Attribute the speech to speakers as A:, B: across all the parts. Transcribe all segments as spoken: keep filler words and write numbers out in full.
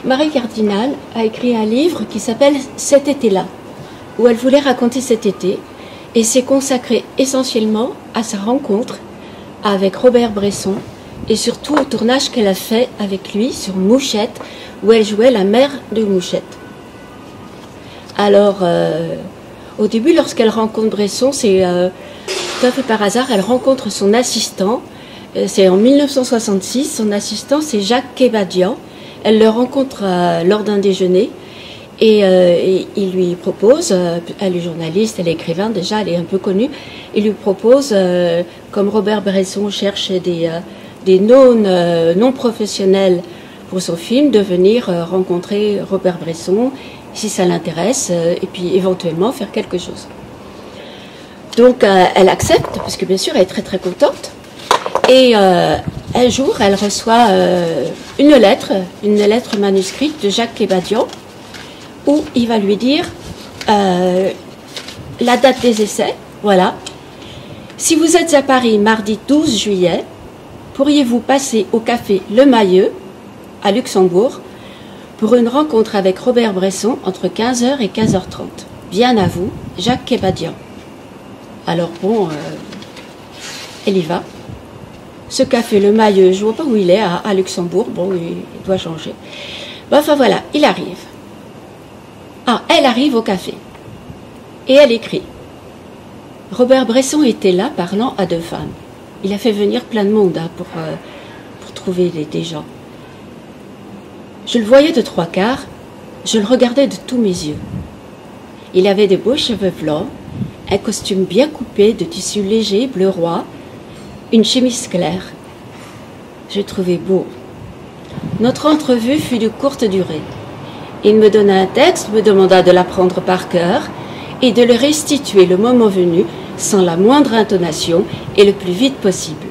A: Marie Cardinal a écrit un livre qui s'appelle « Cet été-là », où elle voulait raconter cet été, et s'est consacrée essentiellement à sa rencontre avec Robert Bresson, et surtout au tournage qu'elle a fait avec lui sur Mouchette, où elle jouait la mère de Mouchette. Alors, euh, au début, lorsqu'elle rencontre Bresson, c'est euh, tout à fait par hasard, elle rencontre son assistant, euh, c'est en mille neuf cent soixante-six, son assistant c'est Jacques Kébadian. Elle le rencontre euh, lors d'un déjeuner, et, euh, et il lui propose, euh, elle est journaliste, elle est écrivain déjà, elle est un peu connue, il lui propose, euh, comme Robert Bresson cherche des... Euh, des non, euh, non professionnels pour son film, de venir euh, rencontrer Robert Bresson, si ça l'intéresse, euh, et puis éventuellement faire quelque chose. Donc euh, elle accepte, parce que bien sûr elle est très très contente, et euh, un jour elle reçoit euh, une lettre, une lettre manuscrite de Jacques Kébadian, où il va lui dire euh, la date des essais, voilà. Si vous êtes à Paris mardi douze juillet, pourriez-vous passer au café Le Mailleux, à Luxembourg, pour une rencontre avec Robert Bresson entre quinze heures et quinze heures trente. Bien à vous, Jacques Kébadian. Alors bon, euh, elle y va. Ce café Le Mailleux, je ne vois pas où il est, à, à Luxembourg, bon, il doit changer. Bon, enfin voilà, il arrive. Ah, elle arrive au café. Et elle écrit. Robert Bresson était là parlant à deux femmes. Il a fait venir plein de monde hein, pour, euh, pour trouver des, des gens. Je le voyais de trois quarts, je le regardais de tous mes yeux. Il avait de beaux cheveux blancs, un costume bien coupé de tissu léger, bleu roi, une chemise claire. Je le trouvais beau. Notre entrevue fut de courte durée. Il me donna un texte, me demanda de l'apprendre par cœur et de le restituer le moment venu, sans la moindre intonation et le plus vite possible.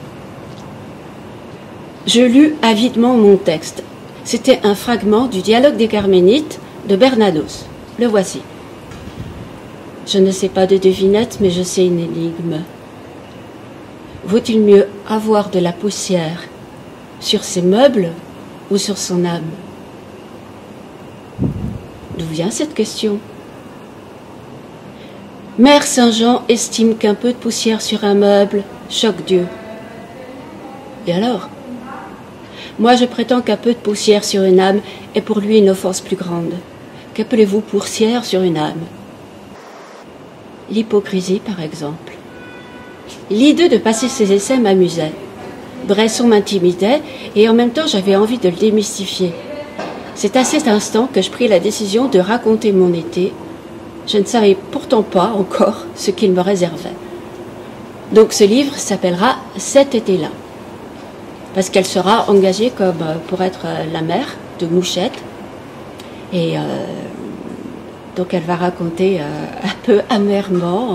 A: Je lus avidement mon texte. C'était un fragment du dialogue des Carménites de Bernanos. Le voici. Je ne sais pas de devinette, mais je sais une énigme. Vaut-il mieux avoir de la poussière sur ses meubles ou sur son âme? D'où vient cette question? Mère Saint-Jean estime qu'un peu de poussière sur un meuble choque Dieu. Et alors? Moi, je prétends qu'un peu de poussière sur une âme est pour lui une offense plus grande. Qu'appelez-vous poussière sur une âme? L'hypocrisie, par exemple. L'idée de passer ses essais m'amusait. Bresson m'intimidait et en même temps j'avais envie de le démystifier. C'est à cet instant que je pris la décision de raconter mon été. Je ne savais pourtant pas encore ce qu'il me réservait. Donc ce livre s'appellera « Cet été-là », parce qu'elle sera engagée comme pour être la mère de Mouchette. Et euh, donc elle va raconter euh, un peu amèrement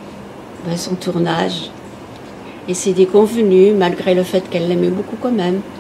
A: euh, son tournage et ses déconvenues, malgré le fait qu'elle l'aimait beaucoup quand même.